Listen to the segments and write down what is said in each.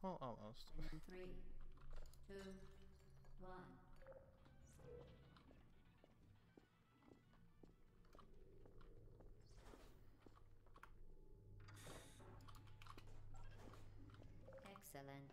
Well, almost. In 3, 2, 1. Excellent.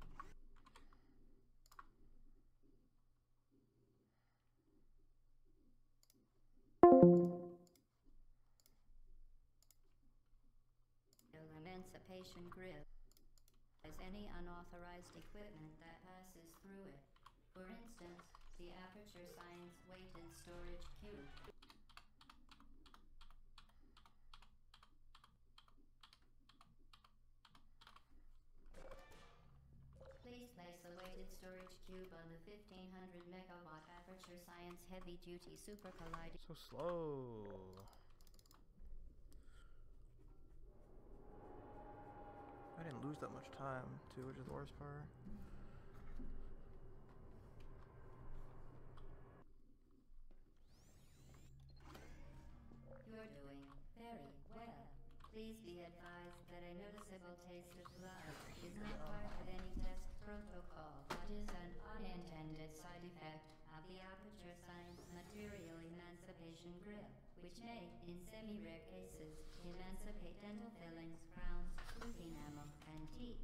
Emancipation Grid is any unauthorized equipment that passes through it. For instance, the Aperture Science weighted storage cube. Please place a weighted storage cube on the 1500 megawatt Aperture Science heavy duty super collider. So slow. I didn't lose that much time, too, which is the worst part. You're doing very well. Please be advised that a noticeable taste of blood is not part of any test protocol, but is an unintended side effect of the Aperture Science material emancipation grill, which may, in semi-rare cases, emancipate dental fillings, crowns, tooth enamel, and teeth.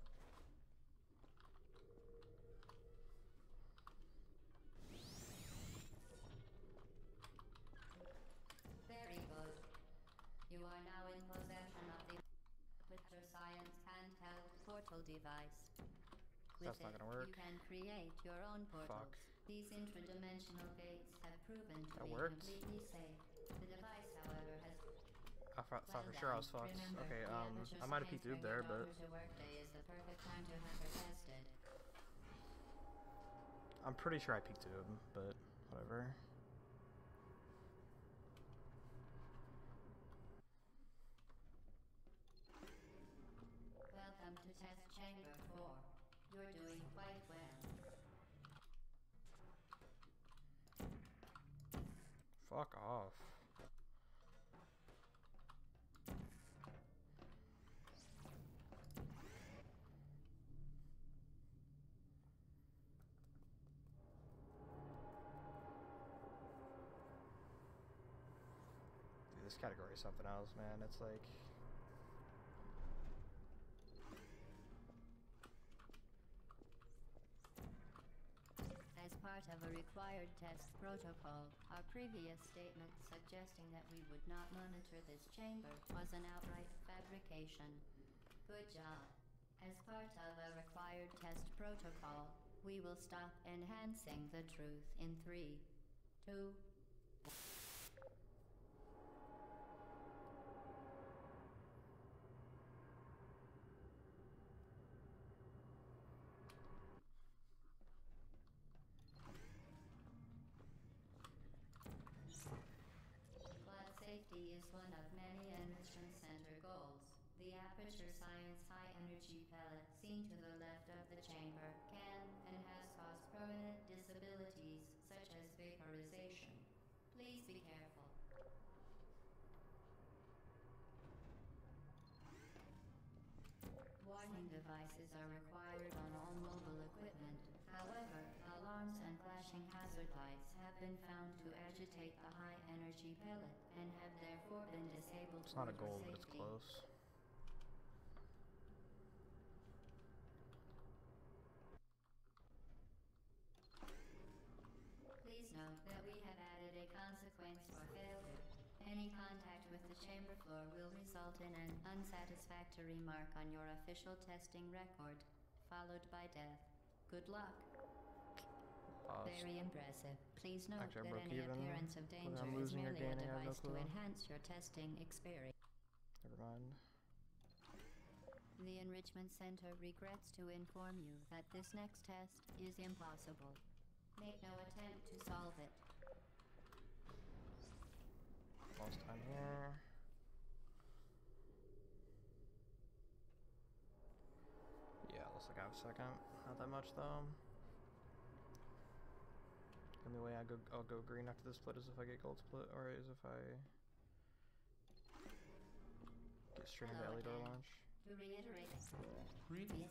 Very good. You are now in possession of the Aperture Science handheld portal device. With That's not it, gonna work. you can create your own portals. Fuck. These intradimensional gates have proven to That be worked? completely safe. The device, however, has I thought for sure I was fucked. Remember, Okay, the Aperture I might have Science peeked through Bring there, Your but Daughter to Work Day is the perfect time to have her tested. I'm pretty sure I peeked through them, but whatever. Welcome to Test Chamber 4. You're doing quite well. Fuck off. Dude, this category is something else, man. It's like... As part of a required test protocol, our previous statement suggesting that we would not monitor this chamber was an outright fabrication. Good job. As part of a required test protocol, we will stop enhancing the truth in 3, 2, Flood safety is one of many Enrichment Center goals. The Aperture Science high energy pellet seen to the left of the chamber can and has caused permanent disabilities such as vaporization. Please be careful. Warning devices are required on all mobile equipment. However, alarms and flashing hazard lights have been found to agitate the high energy pellet and have therefore been disabled It's for not a your goal, but it's safety. close. Please note that we have added a consequence for failure. Any contact with the chamber floor will result in an unsatisfactory mark on your official testing record, followed by death. Good luck. Very impressive. Please note Actually, I that broke any even. appearance of Whether danger I'm is losing or merely a gaining, I have no device to clue. enhance your testing experience. Never mind. The Enrichment Center regrets to inform you that this next test is impossible. Make no attempt to solve it. Lost time here. Yeah, looks like I have a second. Not that much though. The only way I'll go green after this split is if I get gold split, or is if I get straight into Hello alley door again. launch. To reiterate, previous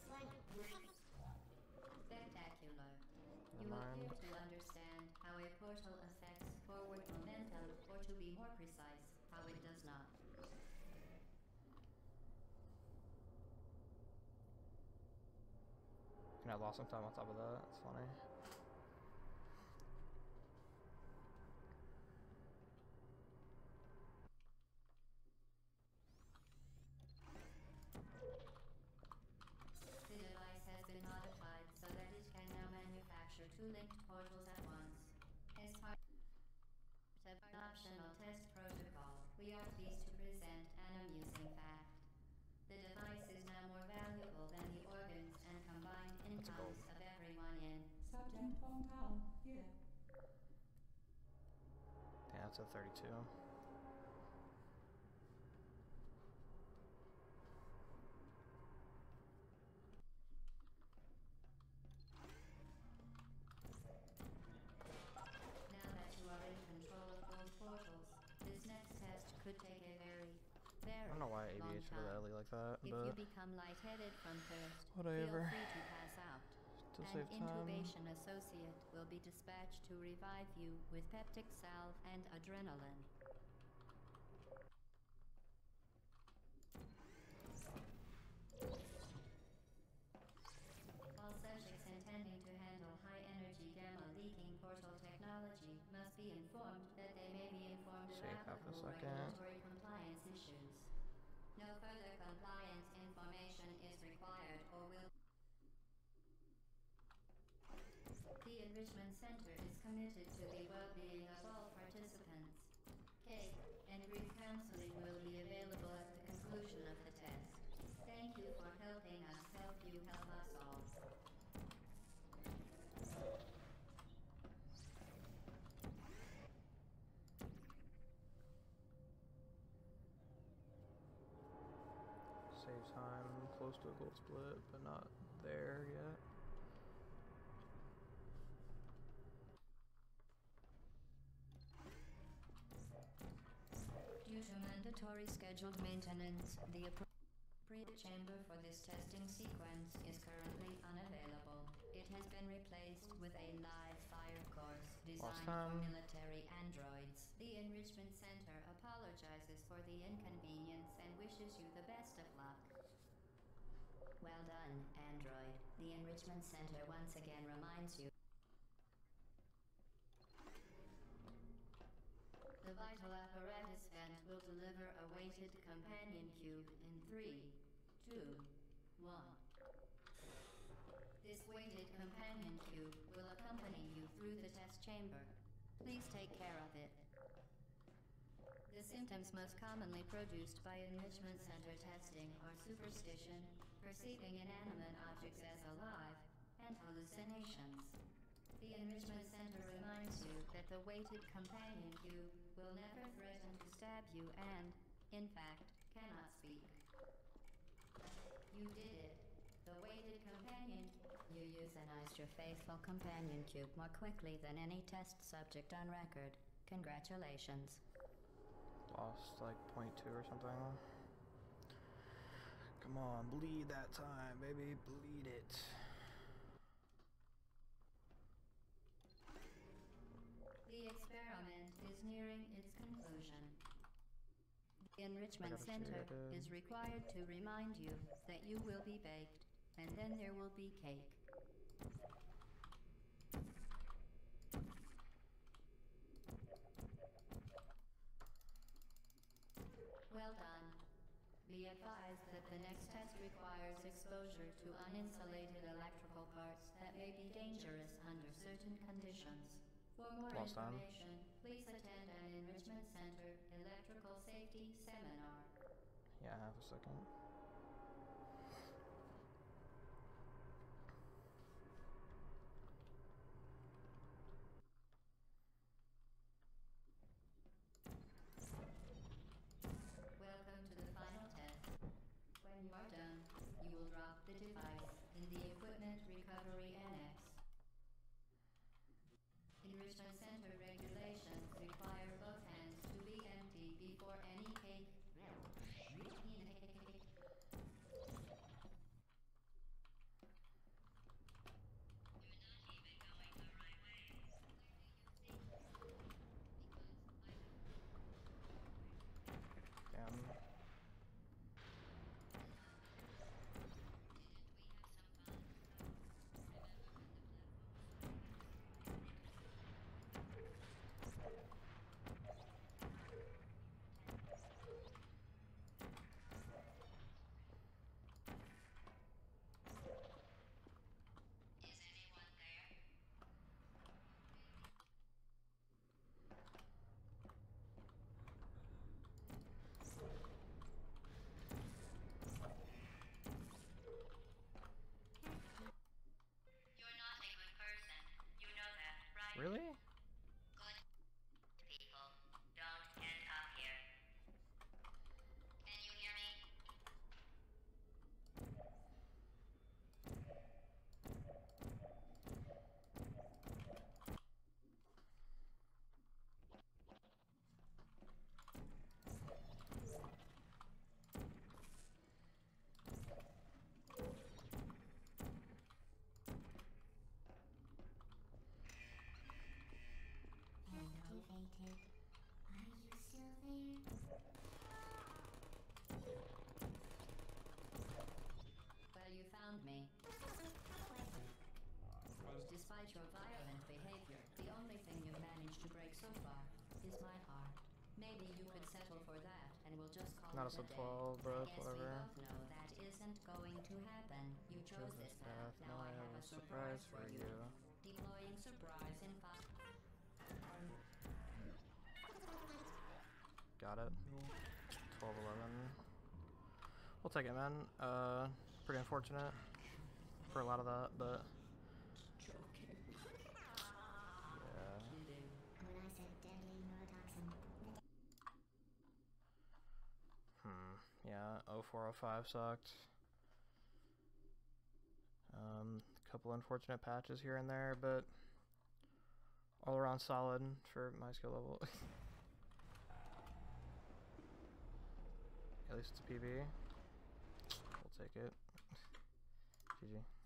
spectacular. You appear to understand how a portal affects forward momentum, or to be more precise, how it does not. And I lost some time on top of that. That's funny. The device has been modified so that it can now manufacture two linked portals at once. As part of an optional test protocol, we are pleased to present an amusing fact. The device is now more valuable than the organs and combined incomes of everyone in Subject Hong Kong here. Yeah, that's a 32. Now that you are in control of both portals, this next test could take a very I don't know why long ABH time. did early like that, If you but become lightheaded from thirst, whatever. feel free to pass out. To An save time. intubation associate will be dispatched to revive you with peptic salve and adrenaline. All subjects intending to handle high-energy gamma-leaking portal technology must be informed that they may be informed of Save half a applicable second. regulatory compliance issues. No further compliance information is required or will. The Enrichment Center is committed to the well-being of all participants. Cake and grief counseling will be available at the conclusion of the test. Thank you for helping us help you help us all. Save time close to a gold split, but not there yet. Due to mandatory scheduled maintenance, the appropriate chamber for this testing sequence is currently unavailable. It has been replaced with a live fire course designed for military androids. The Enrichment Center apologizes for the inconvenience and wishes you the best of luck. Well done, android. The Enrichment Center once again reminds you. The vital apparatus vent will deliver a weighted companion cube in 3, 2, 1. This weighted companion cube will accompany you through the test chamber. Please take care of it. The symptoms most commonly produced by Enrichment Center testing are superstition, perceiving inanimate objects as alive, and hallucinations. The Enrichment Center reminds you that the weighted companion cube will never threaten to stab you and, in fact, cannot speak. You did it. The weighted companion. You euthanized your faithful companion cube more quickly than any test subject on record. Congratulations. Lost like 0.2 or something. Come on, bleed that time, baby, bleed it. The experiment is nearing its conclusion. The Enrichment Center is required to remind you that you will be baked, and then there will be cake. Well done. Be advised that the next test requires exposure to uninsulated electrical parts that may be dangerous under certain conditions. For more information, please attend an Enrichment Center electrical safety seminar. Yeah, half a second. Welcome to the final test. When you are done, you will drop the device in the Equipment Recovery Annex. Enrichment Center regulations require both hands to be empty before any cake. me. Despite your violent behavior, the only thing you've managed to break so far is my heart. Maybe you could settle for that, and we'll just call Not a it sub a day. 12, but I guess whatever. we both know that isn't going to happen. You chose this path. Now I have a surprise for you. Deploying surprise in 5. Got it. 12, 11. We'll take it, man. Pretty unfortunate for a lot of that, but yeah. When I said deadly neurotoxin, Yeah, 0405 sucked. Couple unfortunate patches here and there, but all around solid for my skill level. At least it's a PB. We'll take it. GG.